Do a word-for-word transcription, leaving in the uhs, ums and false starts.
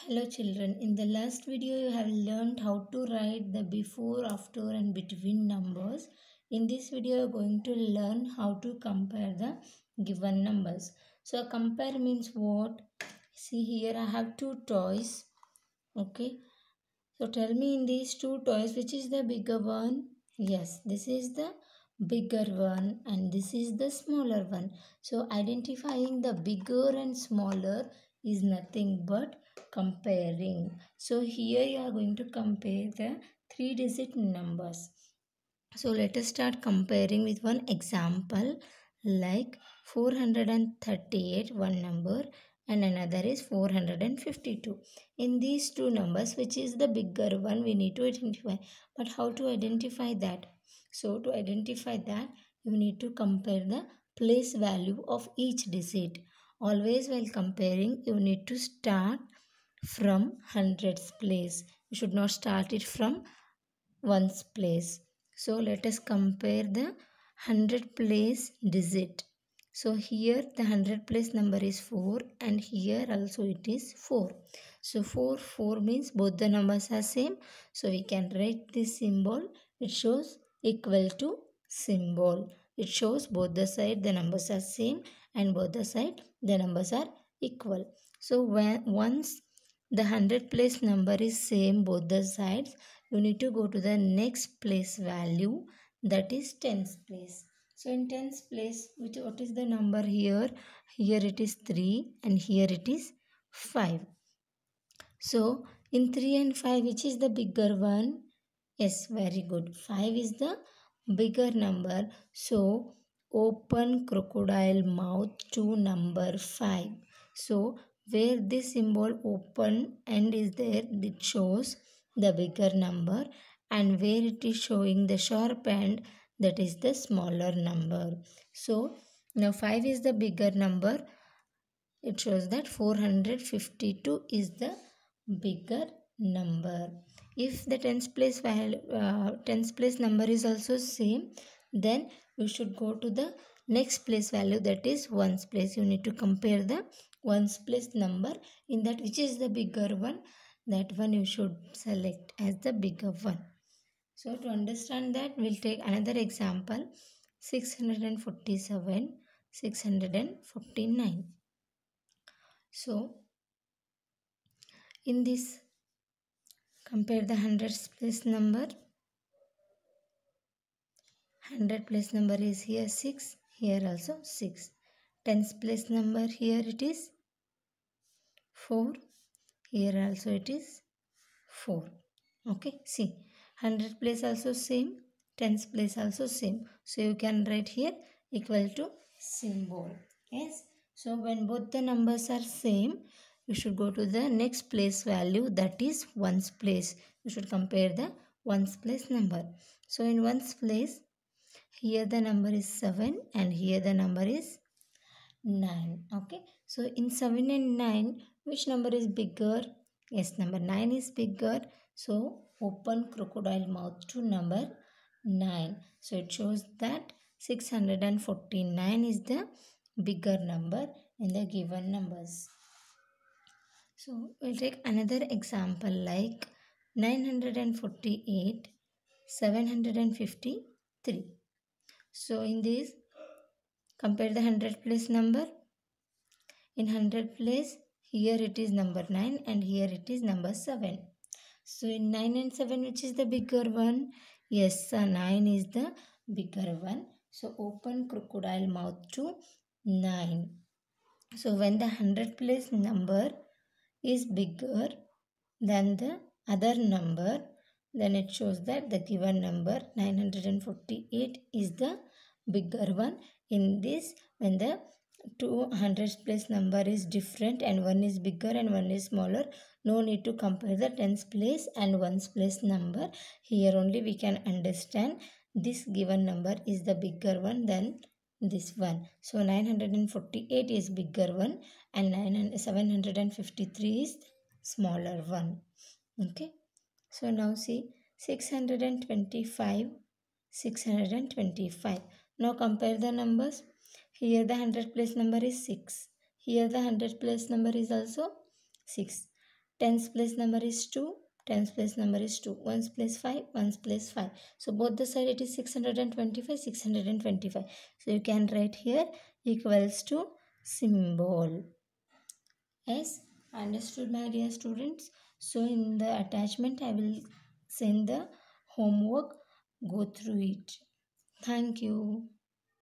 Hello children, in the last video you have learned how to write the before, after and between numbers. In this video you are going to learn how to compare the given numbers. So compare means what? See here I have two toys. Okay. So tell me in these two toys which is the bigger one? Yes, this is the bigger one and this is the smaller one. So identifying the bigger and smaller is nothing but comparing. So here you are going to compare the three digit numbers. So let us start comparing with one example like four hundred thirty-eight, one number, and another is four hundred fifty-two. In these two numbers, which is the bigger one, we need to identify. But how to identify that? So to identify that, you need to compare the place value of each digit. Always while comparing, you need to start from hundreds place. You should not start it from ones place. So let us compare the hundred place digit. So here the hundred place number is four and here also it is four. So four, four means both the numbers are same. So we can write this symbol. It shows equal to symbol. It shows both the side the numbers are same and both the side the numbers are equal. So when once the hundred place number is same both the sides, you need to go to the next place value, that is tens place. So in tens place, which what is the number here? Here it is three and here it is five. So in three and five, which is the bigger one? Yes, very good. five is the bigger number. So open crocodile mouth to number five. So where this symbol open end is there, it shows the bigger number, and where it is showing the sharp end, that is the smaller number. So now five is the bigger number. It shows that four hundred fifty-two is the bigger number. If the tens place value, uh, tens place number is also same, then you should go to the next place value, that is ones place. You need to compare the ones place number. In that, which is the bigger one, that one you should select as the bigger one. So to understand that, we'll take another example, six hundred forty-seven, six hundred forty-nine. So in this, compare the hundreds place number. Hundred place number is here six, here also six. Tens place number, here it is four, here also it is four. Okay, see, hundred place also same, tens place also same. So you can write here equal to symbol. Yes. So when both the numbers are same, you should go to the next place value, that is ones place. You should compare the ones place number. So in ones place, here the number is seven and here the number is nine. Okay. So in seven and nine, which number is bigger? Yes, number nine is bigger. So open crocodile mouth to number nine. So it shows that six hundred forty-nine is the bigger number in the given numbers. So we'll take another example like nine hundred forty-eight, seven hundred fifty-three. So in this, compare the hundred place number. In hundred place, here it is number nine and here it is number seven. So in nine and seven, which is the bigger one? Yes, uh, nine is the bigger one. So open crocodile mouth to nine. So when the hundred place number is bigger than the other number, then it shows that the given number nine hundred forty-eight is the bigger one. In this, when the two hundreds place number is different and one is bigger and one is smaller, no need to compare the tens place and ones place number. Here only we can understand this given number is the bigger one than this one. So nine hundred forty-eight is bigger one and seven hundred fifty-three is smaller one. Okay. So now see six hundred twenty-five, six hundred twenty-five. Now compare the numbers. Here the hundred place number is six. Here the hundred place number is also six. tens place number is two, tens place number is two, ones place five, ones place five. So both the side it is six hundred twenty-five, six hundred twenty-five. So you can write here equals to symbol. Yes, understood my dear students. So in the attachment I will send the homework. Go through it. Thank you.